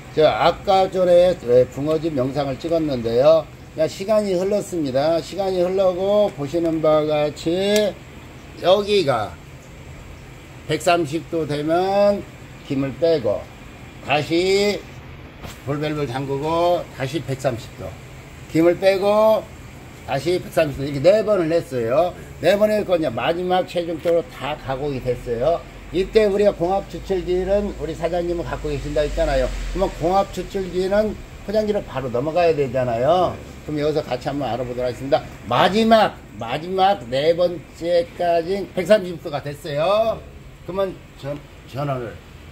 아까 전에 붕어집 영상을 찍었는데요. 그냥 시간이 흘렀습니다. 시간이 흘러고 보시는 바와 같이 여기가 130도 되면 김을 빼고 다시 볼밸브를 잠그고 다시 130도 김을 빼고 다시 130도 이렇게 4번을 했어요. 4번 했고 이제 마지막 최종적으로 다 가공이 됐어요. 이때 우리가 공합추출기는 우리 사장님은 갖고 계신다 했잖아요. 그러면 공합추출기는 포장지로 바로 넘어가야 되잖아요. 그럼 여기서 같이 한번 알아보도록 하겠습니다. 마지막 4번째까지 130도가 됐어요. 그러면 전원을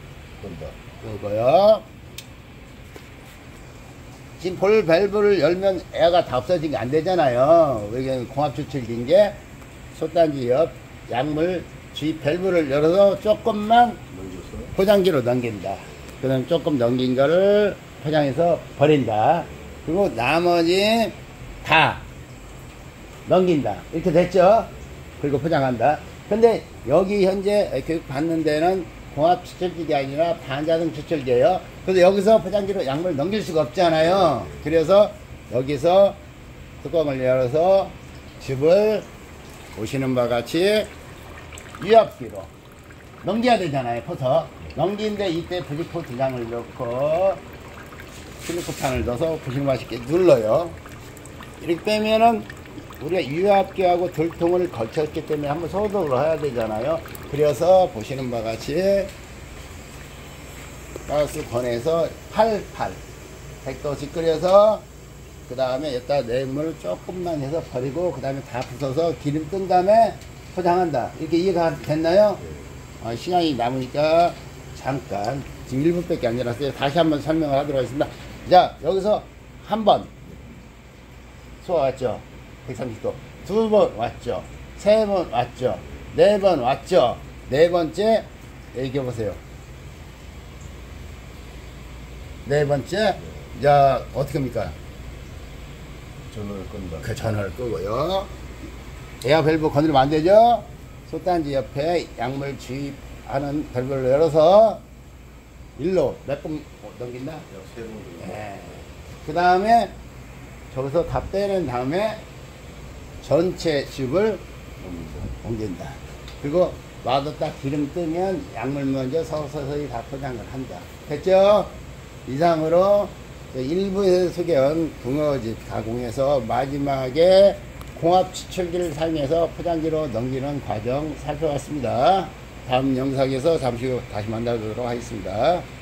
끄고요. 지금 볼 밸브를 열면 애가 다 없어진 게 안 되잖아요. 이게 공합추출기인 게 솥단지 옆 약물 주입 밸브를 열어서 조금만 포장기로 넘긴다. 그 다음 조금 넘긴 거를 포장해서 버린다. 그리고 나머지 다 넘긴다. 이렇게 됐죠? 그리고 포장한다. 근데 여기 현재 교육 받는 데는 공합 추출기가 아니라 반자동 추출기예요. 그래서 여기서 포장기로 약물을 넘길 수가 없잖아요. 그래서 여기서 뚜껑을 열어서 즙을 보시는 바와 같이 유압기로 넘겨야 되잖아요. 퍼서 넘기는데 이때 부직포 2장을 넣고 실리콘판을 넣어서 보시는 바와 같이 눌러요. 이렇게 빼면은 우리가 유압기하고 들통을 걸쳤기 때문에 한번 소독을 해야 되잖아요. 그래서 보시는 바와 같이 가스 권해서 100도씩 끓여서 그 다음에 여기다 내물을 조금만 해서 버리고 그 다음에 다 부숴서 기름 뜬 다음에 포장한다. 이렇게 이해가 됐나요? 시간이 남으니까 잠깐 지금 1분밖에 안 지났어요. 다시 한번 설명을 하도록 하겠습니다. 자, 여기서 한 번 소화 왔죠? 130도 2번 왔죠? 3번 왔죠? 4번 왔죠? 4번째 얘기해 보세요. 4번째 자 어떻게 합니까? 전원을 끈다. 그 전원을 끄고요. 에어 밸브 건드리면 안 되죠? 솥단지 옆에 약물 주입하는 밸브를 열어서 일로 몇 번 넘긴다? 3번. 네. 그 다음에 저기서 다 빼낸 다음에 전체 즙을 옮긴다. 그리고 놔뒀다 기름 뜨면 약물 먼저 서서히 다 포장을 한다. 됐죠? 이상으로 1부에서 소개한 붕어즙 가공해서 마지막에 공합 추출기를 사용해서 포장지로 넘기는 과정 살펴봤습니다. 다음 영상에서 잠시 후 다시 만나도록 하겠습니다.